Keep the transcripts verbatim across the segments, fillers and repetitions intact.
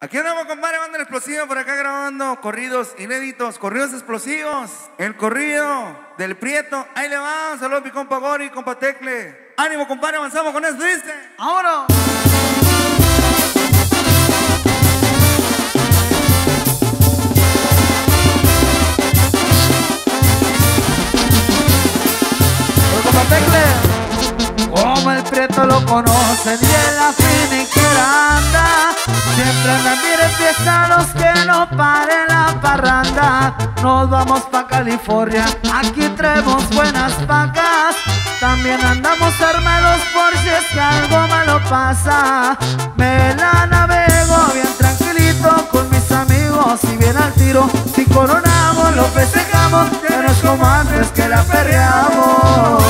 Aquí andamos, compadre, banda El Explosivo por acá grabando corridos inéditos, corridos explosivos. El corrido del Prieto, ahí le va. Saludos a mi compa Gori, compa Tecle. Ánimo, compadre, avanzamos con esto, ¿viste? ¡Ahora! Compa Tecle, como el Prieto lo conocen y en la finiquera anda. Siempre andan bien fiestanos, que no pare la parranda. Nos vamos pa' California, aquí traemos buenas pacas. También andamos armados por si es que algo malo pasa. Me la navego bien tranquilito con mis amigos y bien al tiro. Si coronamos lo festejamos, que no es como antes que la perreamos.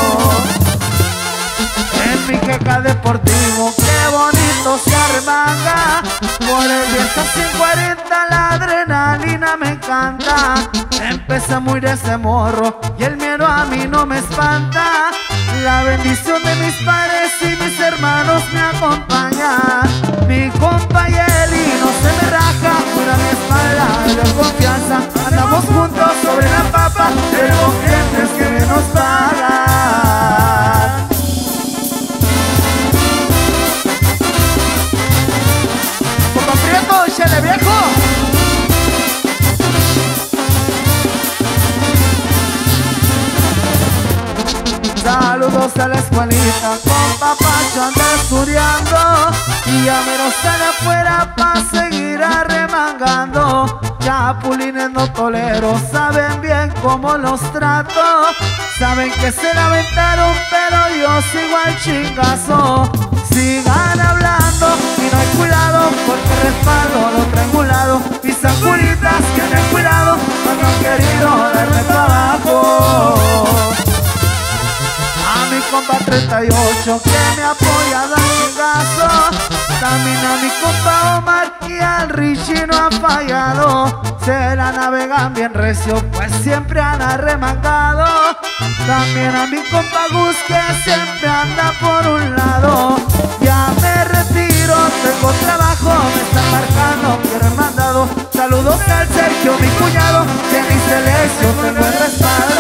En mi queca deportivo, qué bonito se arremanga. Por el diez a ciento cuarenta la adrenalina me encanta. Empecé muy de ese morro y el miedo a mí no me espanta. La bendición de mis padres y mis hermanos me acompaña. Mi compa Yeli no se me raja, cuida mi espalda de confianza. Andamos juntos sobre la papa, tenemos clientes que bien nos pagan. Compa Prieto, échale viejo. Saludos a la escuelita, con Papacho anda estudiando y ya menos sale afuera pa' seguir arremangando. Chapulines no tolero, saben bien cómo los trato. Saben que se la aventaron, pero yo sigo al chingazo. Sigan hablando y no hay cuidado, porque respaldo lo traigo a un lado. Mis ancuritas que me han cuidado, cuando han querido darme trabajo. A mi compa treinta y ocho que me apoya da chingazo. También a mi compa Omar y al Richie no ha fallado. Se la navegan bien recio, pues siempre han arremangado. También a mi compa Gus que siempre anda por un lado. Ya me retiro, tengo trabajo, me están marcando, quiero el mandado. Saludos al Sergio, mi cuñado, que en mi selección tengo el respaldo.